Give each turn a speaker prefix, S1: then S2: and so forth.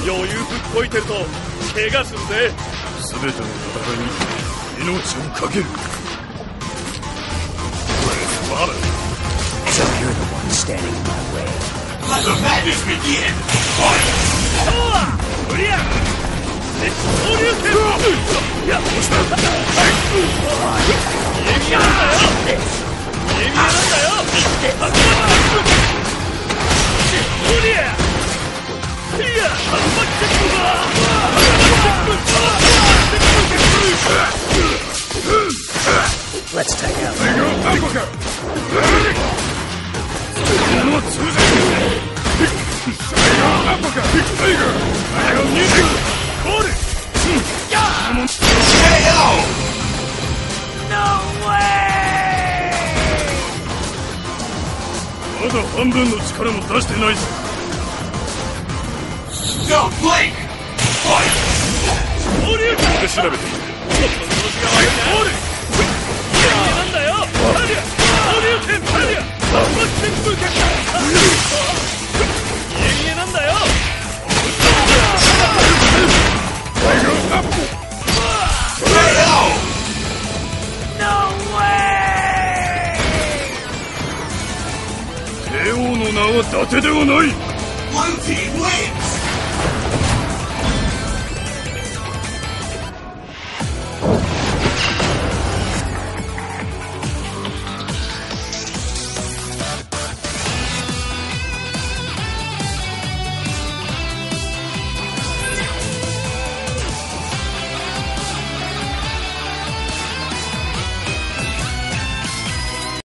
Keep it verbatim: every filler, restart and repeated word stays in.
S1: 余裕ぶっこいてると怪我するぜ。
S2: 全ての戦いに命を懸ける。
S3: So you're the one standing in my way.
S4: Let the madness begin! Fight!
S1: FuryJack! XiaoyuOgreToshinLars! Yeah, what's that?
S3: Let's take out.
S1: No way!
S2: まだ半分の力も出してないぞ。
S4: Don't blink! Fight!
S2: で調べている。
S1: なんだよ。なんだよ。
S2: 帝王の名は伊達ではない。
S4: Blue team wins!